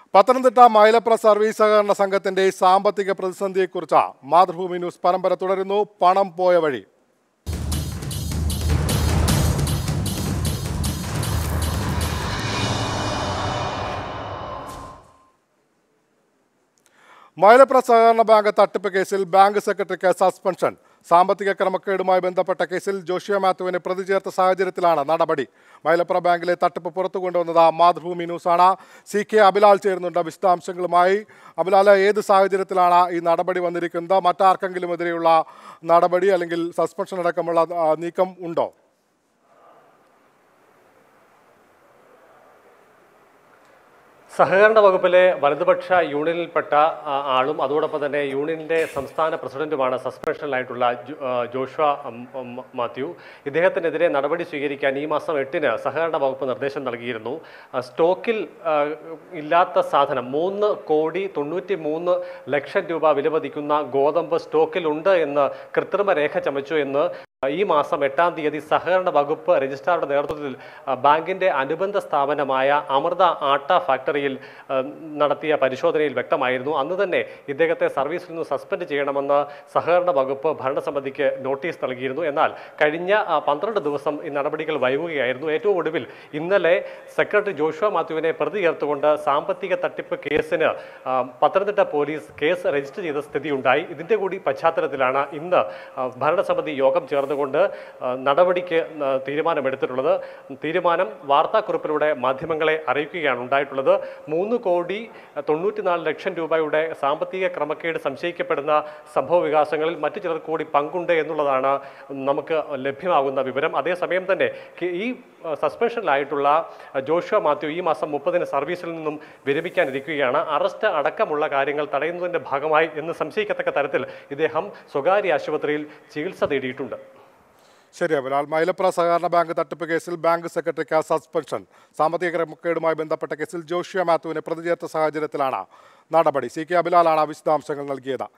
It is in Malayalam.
പത്തനംതിട്ട മൈലപ്ര സർവീസ് സഹകരണ സംഘത്തിന്റെ സാമ്പത്തിക പ്രതിസന്ധിയെക്കുറിച്ച് മാതൃഭൂമി ന്യൂസ് പരമ്പര തുടരുന്നു. പണം പോയ വഴി. മൈലപ്ര സഹകരണ ബാങ്ക് തട്ടിപ്പ് കേസിൽ ബാങ്ക് സെക്രട്ടറിക്ക് സസ്പെൻഷൻ. സാമ്പത്തിക ക്രമക്കേടുമായി ബന്ധപ്പെട്ട കേസിൽ ജോഷിയ മാത്യുവിനെ പ്രതി ചേർത്ത സാഹചര്യത്തിലാണ് നടപടി. മൈലപ്ര ബാങ്കിലെ തട്ടിപ്പ് പുറത്തു കൊണ്ടുവന്നത് മാതൃഭൂമി ന്യൂസാണ്. CK അബിലാൽ ചേരുന്നുണ്ട് വിശദാംശങ്ങളുമായി. അബിലാൽ, ഏത് സാഹചര്യത്തിലാണ് ഈ നടപടി വന്നിരിക്കുന്നത്? മറ്റാർക്കെങ്കിലും എതിരെയുള്ള നടപടി അല്ലെങ്കിൽ സസ്പെൻഷൻ അടക്കമുള്ള നീക്കം ഉണ്ടോ? സഹകരണ വകുപ്പിലെ വലതുപക്ഷ യൂണിയനിൽപ്പെട്ട ആളും അതോടൊപ്പം തന്നെ യൂണിയന്റെ സംസ്ഥാന പ്രസിഡന്റുമാണ് സസ്പെൻഷനിലായിട്ടുള്ള ജോഷുവ മാത്യു. ഇദ്ദേഹത്തിനെതിരെ നടപടി സ്വീകരിക്കാൻ ഈ മാസം 8-ന് സഹകരണ വകുപ്പ് നിർദ്ദേശം നൽകിയിരുന്നു. സ്റ്റോക്കിൽ ഇല്ലാത്ത സാധനം 3,93,00,000 രൂപ വിലമതിക്കുന്ന ഗോതമ്പ് സ്റ്റോക്കിലുണ്ട് എന്ന് കൃത്രിമ രേഖ ചമച്ചു എന്ന് ഈ മാസം 8-ാം തീയതി സഹകരണ വകുപ്പ് രജിസ്ട്രാറുടെ നേതൃത്വത്തിൽ ബാങ്കിന്റെ അനുബന്ധ സ്ഥാപനമായ അമൃത ആട്ട ഫാക്ടറിയിൽ നടത്തിയ പരിശോധനയിൽ വ്യക്തമായിരുന്നു. അന്ന് തന്നെ ഇദ്ദേഹത്തെ സർവീസിൽ നിന്ന് സസ്പെൻഡ് ചെയ്യണമെന്ന് സഹകരണ വകുപ്പ് ഭരണസമിതിക്ക് നോട്ടീസ് നൽകിയിരുന്നു. എന്നാൽ കഴിഞ്ഞ 12 ദിവസം ഈ നടപടികൾ വൈകുകയായിരുന്നു. ഏറ്റവും ഒടുവിൽ ഇന്നലെ സെക്രട്ടറി ജോഷുവ മാത്യുവിനെ പ്രതി ചേർത്തുകൊണ്ട് സാമ്പത്തിക തട്ടിപ്പ് കേസിന് പത്തനംതിട്ട പോലീസ് കേസ് രജിസ്റ്റർ ചെയ്ത സ്ഥിതിയുണ്ടായി. ഇതിന്റെ കൂടി പശ്ചാത്തലത്തിലാണ് ഇന്ന് ഭരണസമിതി യോഗം ചേർന്നുകൊണ്ട് നടപടിക്ക് തീരുമാനമെടുത്തിട്ടുള്ളത്. തീരുമാനം വാർത്താക്കുറിപ്പിലൂടെ മാധ്യമങ്ങളെ അറിയിക്കുകയാണ് ഉണ്ടായിട്ടുള്ളത്. 3,94,00,000 രൂപയുടെ സാമ്പത്തിക ക്രമക്കേട് സംശയിക്കപ്പെടുന്ന സംഭവ വികാസങ്ങളിൽ മറ്റു ചിലർ കൂടി പങ്കുണ്ട് എന്നുള്ളതാണ് നമുക്ക് ലഭ്യമാകുന്ന വിവരം. അതേസമയം തന്നെ ഈ സസ്പെൻഷനിലായിട്ടുള്ള ജോഷുവ മാത്യു ഈ മാസം 30-ന് സർവീസിൽ നിന്നും വിരമിക്കാനിരിക്കുകയാണ്. അറസ്റ്റ് അടക്കമുള്ള കാര്യങ്ങൾ തടയുന്നതിന്റെ ഭാഗമായി എന്ന് സംശയിക്കത്തക്ക തരത്തിൽ ഇദ്ദേഹം സ്വകാര്യ ആശുപത്രിയിൽ ചികിത്സ തേടിയിട്ടുണ്ട്. ശരി അബിലാൽ, മൈലപ്ര സഹകരണ ബാങ്ക് തട്ടിപ്പ് കേസിൽ ബാങ്ക് സെക്രട്ടറിക്ക് സസ്പെൻഷൻ. സാമ്പത്തിക ക്രമക്കേടുമായി ബന്ധപ്പെട്ട കേസിൽ ജോഷിയ മാത്യുവിനെ പ്രതി ചേർത്ത സാഹചര്യത്തിലാണ് നടപടി. CK അബിലാലാണ് വിശദാംശങ്ങൾ നൽകിയത്.